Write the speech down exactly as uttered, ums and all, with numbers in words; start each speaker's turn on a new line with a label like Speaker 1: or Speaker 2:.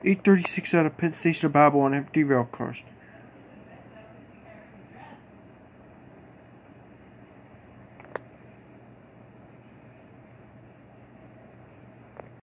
Speaker 1: eight thirty-six out of Penn Station to Babel on empty rail cars.